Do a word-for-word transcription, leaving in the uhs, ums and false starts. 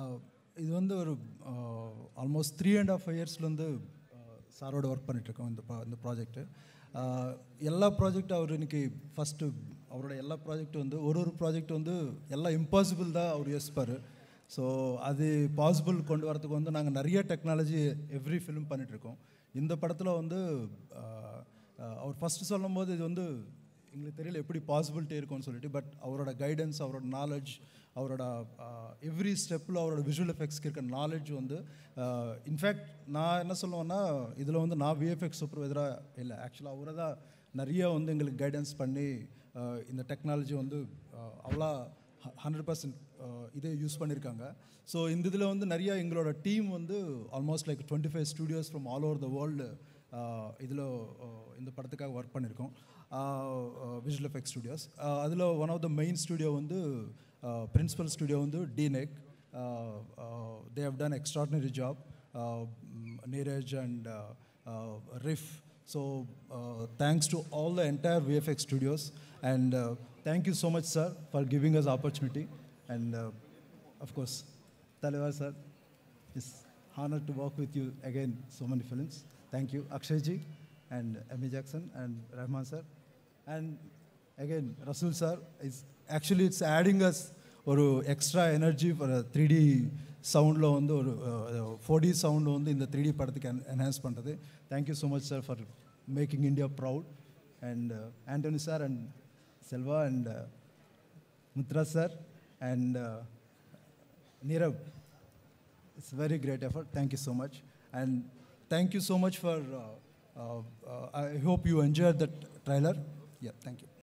இது வந்து ஒரு ஆல்மோஸ்ட் த்ரீ அண்ட் ஆஃப் இயர்ஸ்லேருந்து சாரோட ஒர்க் பண்ணிகிட்ருக்கோம் இந்த இந்த ப்ராஜெக்ட்டு. எல்லா ப்ராஜெக்ட் அவர் இன்றைக்கி ஃபஸ்ட்டு அவரோட எல்லா ப்ராஜெக்ட் வந்து ஒரு ஒரு ப்ராஜெக்ட் வந்து எல்லாம் இம்பாசிபிள் தான் அவர் யோசிப்பார். ஸோ அது பாசிபிள் கொண்டு வரதுக்கு வந்து நாங்கள் நிறைய டெக்னாலஜி எவ்ரி ஃபிலிம் பண்ணிகிட்ருக்கோம். இந்த படத்தில் வந்து அவர் ஃபஸ்ட்டு சொல்லும் போது இது வந்து எங்களுக்கு தெரியல எப்படி பாசிபிலிட்டி இருக்கும்னு சொல்லிட்டு, பட் அவரோட கைடன்ஸ், அவரோட நாலேஜ், அவரோட எவ்ரி ஸ்டெப்பில் அவரோட விஷுவல் எஃபெக்ட்ஸ்க்கு இருக்க நாலேஜ் வந்து இன்ஃபேக்ட் நான் என்ன சொல்லுவேன்னா இதில் வந்து நான் விஎஃப்எக்ஸ் சூப்பர்வைசராக இல்லை, ஆக்சுவலாக அவரை தான் நிறைய வந்து எங்களுக்கு கைடன்ஸ் பண்ணி இந்த டெக்னாலஜி வந்து அவ்வளோ ஹண்ட்ரட் பர்சன்ட் இதே யூஸ் பண்ணியிருக்காங்க. ஸோ இந்த இதில் வந்து நிறைய எங்களோட டீம் வந்து almost like twenty five studios from all over the world இதில் இந்த படத்துக்காக ஒர்க் பண்ணியிருக்கோம், விஷுவல் எஃபெக்ட் ஸ்டூடியோஸ். அதில் one of the main studio வந்து பிரின்சிபல் ஸ்டூடியோ வந்து DNEG. They have done extraordinary job, Neeraj and ரிஃப். So uh, thanks to all the entire V F X studios, and uh, thank you so much sir for giving us opportunity, and uh, of course Talevar sir, it's honored to work with you again so many films. Thank you Akshay ji and Amy Jackson and Rahman sir, and again Rasool sir is actually it's adding us ஒரு extra energy for three D சவுண்டில் வந்து ஒரு four D sound வந்து இந்த three D படத்துக்கு enhance பண்ணுறது. Thank you so much sir for making India proud. And Antony sir and Selva and Mudra sir and Neerav, it's very great effort. Thank you so much, and thank you so much for I hope you enjoy that trailer. Yeah, thank you.